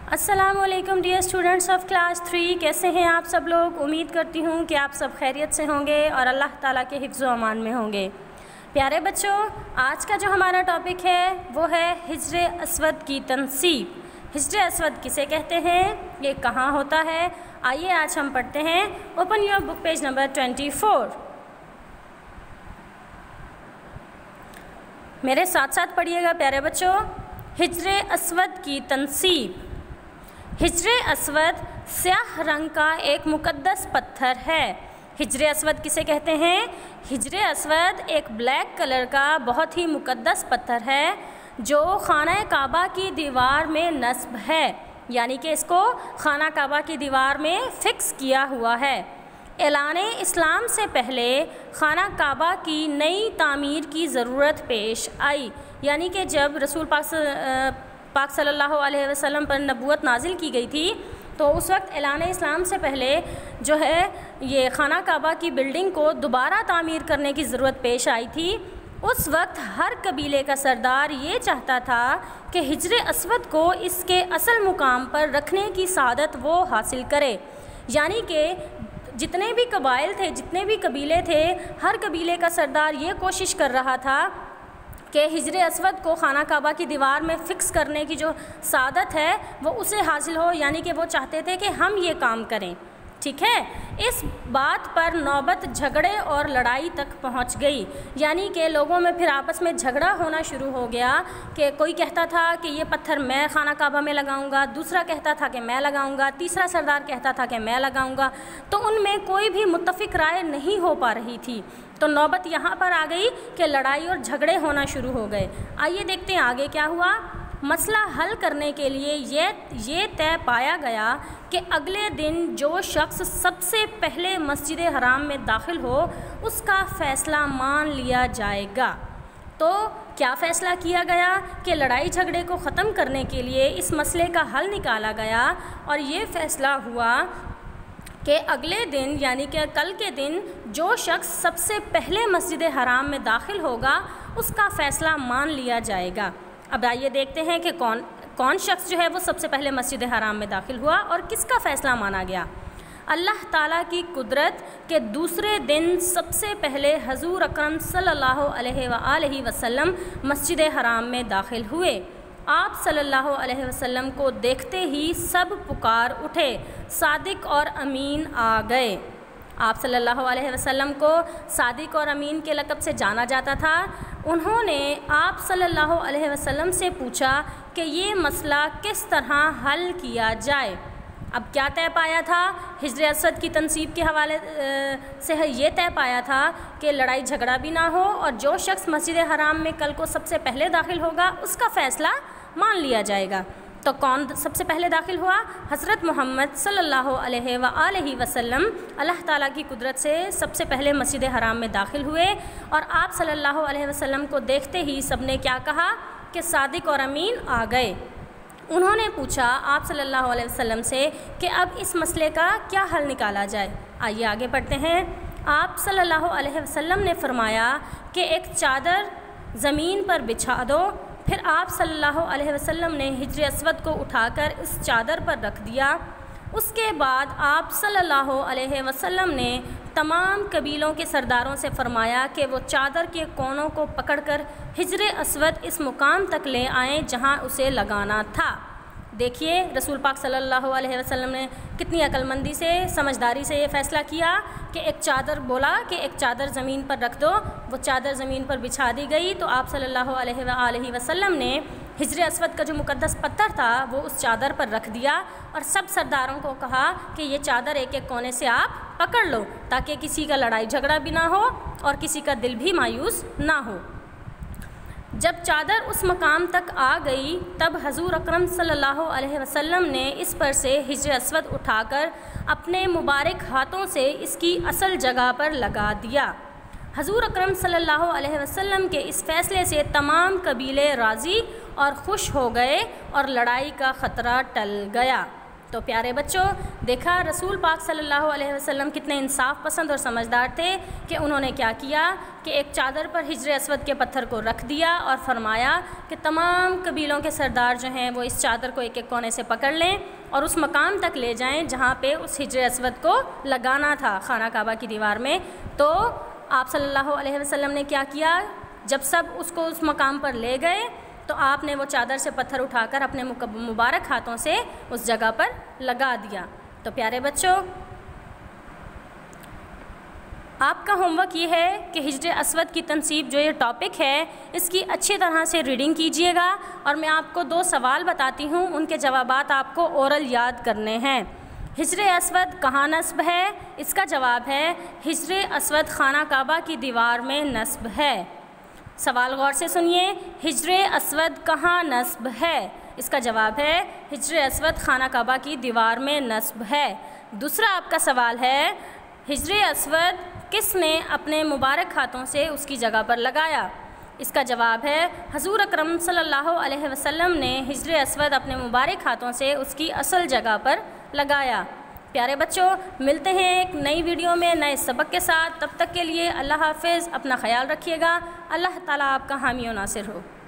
السلام علیکم dear students of class 3، کیسے ہیں آپ سب لوگ؟ امید کرتی ہوں کہ آپ سب خیریت سے ہوں گے اور اللہ تعالیٰ کے حفظ و امان میں ہوں گے۔ پیارے بچوں، آج کا جو ہمارا ٹاپک ہے وہ ہے حجر اسود کی تنصیب۔ حجر اسود کسے کہتے ہیں، یہ کہاں ہوتا ہے؟ آئیے آج ہم پڑھتے ہیں۔ Open your book page number 24۔ میرے ساتھ ساتھ پڑھیے گا پیارے بچوں۔ حجر اسود کی تنصیب۔ حجر اسود سیاہ رنگ کا ایک مقدس پتھر ہے۔ حجر اسود کسے کہتے ہیں؟ حجر اسود ایک بلیک کلر کا بہت ہی مقدس پتھر ہے جو خانہ کعبہ کی دیوار میں نصب ہے، یعنی کہ اس کو خانہ کعبہ کی دیوار میں فکس کیا ہوا ہے۔ اعلان اسلام سے پہلے خانہ کعبہ کی نئی تعمیر کی ضرورت پیش آئی، یعنی کہ جب رسول پاک صلی اللہ علیہ وسلم پر نبوت نازل کی گئی تھی تو اس وقت اعلان اسلام سے پہلے جو ہے یہ خانہ کعبہ کی بلڈنگ کو دوبارہ تعمیر کرنے کی ضرورت پیش آئی تھی۔ اس وقت ہر قبیلے کا سردار یہ چاہتا تھا کہ حجر اسود کو اس کے اصل مقام پر رکھنے کی سعادت وہ حاصل کرے، یعنی کہ جتنے بھی قبائل تھے، جتنے بھی قبیلے تھے، ہر قبیلے کا سردار یہ کوشش کر رہا تھا کہ حجر اسود کو خانہ کعبہ کی دیوار میں فکس کرنے کی جو سعادت ہے وہ اسے حاصل ہو، یعنی کہ وہ چاہتے تھے کہ ہم یہ کام کریں، ٹھیک ہے۔ اس بات پر نوبت جھگڑے اور لڑائی تک پہنچ گئی، یعنی کہ لوگوں میں پھر آپس میں جھگڑا ہونا شروع ہو گیا کہ کوئی کہتا تھا کہ یہ پتھر میں خانہ کعبہ میں لگاؤں گا، دوسرا کہتا تھا کہ میں لگاؤں گا، تیسرا سردار کہتا تھا کہ میں لگاؤں گا، تو ان میں کوئی بھی متفق رائے نہیں ہو پا رہی تھی۔ تو نوبت یہاں پر آ گئی کہ لڑائی اور جھگڑے ہونا شروع ہو گئے۔ آئیے دیکھتے ہیں آگے کیا ہوا۔ مسئلہ حل کرنے کے لیے یہ طے پایا گیا کہ اگلے دن جو شخص سب سے پہلے مسجد حرام میں داخل ہو اس کا فیصلہ مان لیا جائے گا۔ تو کیا فیصلہ کیا گیا کہ لڑائی جھگڑے کو ختم کرنے کے لیے اس مسئلے کا حل نکالا گیا، اور یہ فیصلہ ہوا کہ اگلے دن یعنی کہ کل کے دن جو شخص سب سے پہلے مسجد حرام میں داخل ہوگا اس کا فیصلہ مان لیا جائے گا۔ اب آئیے دیکھتے ہیں کہ کون شخص جو ہے وہ سب سے پہلے مسجد حرام میں داخل ہوا اور کس کا فیصلہ مانا گیا۔ اللہ تعالیٰ کی قدرت کے دوسرے دن سب سے پہلے حضور اکرم صلی اللہ علیہ وآلہ وسلم مسجد حرام میں داخل ہوئے۔ آپ صلی اللہ علیہ وسلم کو دیکھتے ہی سب پکار اٹھے، صادق اور امین آ گئے۔ آپ صلی اللہ علیہ وسلم کو صادق اور امین کے لقب سے جانا جاتا تھا۔ انہوں نے آپ صلی اللہ علیہ وسلم سے پوچھا کہ یہ مسئلہ کس طرح حل کیا جائے۔ اب کیا طے پایا تھا؟ حجر اسود کی تنصیب کے حوالے سے یہ طے پایا تھا کہ لڑائی جھگڑا بھی نہ ہو، اور جو شخص مسجد حرام میں کل کو سب سے پہلے داخل ہوگا اس کا فیصلہ مان لیا جائے گا۔ تو کون سب سے پہلے داخل ہوا؟ حضرت محمد صلی اللہ علیہ وآلہ وسلم اللہ تعالیٰ کی قدرت سے سب سے پہلے مسجد حرام میں داخل ہوئے، اور آپ صلی اللہ علیہ وسلم کو دیکھتے ہی سب نے کیا کہا کہ صادق اور امین آ گئے۔ انہوں نے پوچھا آپ صلی اللہ علیہ وسلم سے کہ اب اس مسئلے کا کیا حل نکالا جائے۔ آئیے آگے پڑھتے ہیں۔ آپ صلی اللہ علیہ وسلم نے فرمایا کہ ایک چادر زمین پر بچھا دو۔ پھر آپ صلی اللہ علیہ وسلم نے حجر اسود کو اٹھا کر اس چادر پر رکھ دیا۔ اس کے بعد آپ صلی اللہ علیہ وسلم نے تمام قبیلوں کے سرداروں سے فرمایا کہ وہ چادر کے کونوں کو پکڑ کر حجر اسود اس مقام تک لے آئیں جہاں اسے لگانا تھا۔ دیکھیے رسول پاک صلی اللہ علیہ وسلم نے کتنی عقل مندی سے، سمجھداری سے یہ فیصلہ کیا کہ ایک چادر بولا کہ ایک چادر زمین پر رکھ دو۔ وہ چادر زمین پر بچھا دی گئی تو آپ صلی اللہ علیہ وآلہ وسلم نے حجر اسود کا جو مقدس پتھر تھا وہ اس چادر پر رکھ دیا، اور سب سرداروں کو کہا کہ یہ چادر ایک ایک کونے سے آپ پکڑ لو تاکہ کسی کا لڑائی جھگڑا بھی نہ ہو اور کسی کا دل بھی مایوس نہ ہو۔ جب چادر اس مقام تک آ گئی تب حضور اکرم صلی اللہ علیہ وسلم نے اس پر سے حجر اسود اٹھا کر اپنے مبارک ہاتھوں سے اس کی اصل جگہ پر لگا دیا۔ حضور اکرم صلی اللہ علیہ وسلم کے اس فیصلے سے تمام قبیلے راضی اور خوش ہو گئے اور لڑائی کا خطرہ ٹل گیا۔ تو پیارے بچوں، دیکھا رسول پاک صلی اللہ علیہ وسلم کتنے انصاف پسند اور سمجھدار تھے کہ انہوں نے کیا کیا کہ ایک چادر پر حجر اسود کے پتھر کو رکھ دیا اور فرمایا کہ تمام قبیلوں کے سردار جو ہیں وہ اس چادر کو ایک ایک کونے سے پکڑ لیں اور اس مقام تک لے جائیں جہاں پہ اس حجر اسود کو لگانا تھا خانہ کعبہ کی دیوار میں۔ تو آپ صلی اللہ علیہ وسلم نے کیا کیا، جب سب اس کو اس مقام پر لے گئے تو آپ نے وہ چادر سے پتھر اٹھا کر اپنے مبارک ہاتھوں سے اس جگہ پر لگا دیا۔ تو پیارے بچوں، آپ کا ہوم ورک یہ ہے کہ حجر اسود کی تنصیب جو یہ ٹاپک ہے اس کی اچھی طرح سے ریڈنگ کیجئے گا، اور میں آپ کو 2 سوال بتاتی ہوں، ان کے جوابات آپ کو اورل یاد کرنے ہیں۔ حجر اسود کہاں نصب ہے؟ اس کا جواب ہے حجر اسود خانہ کعبہ کی دیوار میں نصب ہے۔ سوال غور سے سنیے، حجر اسود کہاں نصب ہے؟ اس کا جواب ہے حجر اسود خانہ کعبہ کی دیوار میں نصب ہے۔ دوسرا آپ کا سوال ہے، حجر اسود کس نے اپنے مبارک ہاتھوں سے اس کی جگہ پر لگایا؟ اس کا جواب ہے حضور اکرم صلی اللہ علیہ وسلم نے حجر اسود اپنے مبارک ہاتھوں سے اس کی اصل جگہ پر لگایا۔ پیارے بچوں، ملتے ہیں ایک نئی ویڈیو میں نئے سبق کے ساتھ، تب تک کے لیے اللہ حافظ، اپنا خیال رکھیے گا، اللہ تعالیٰ آپ کا حامی و ناصر ہو۔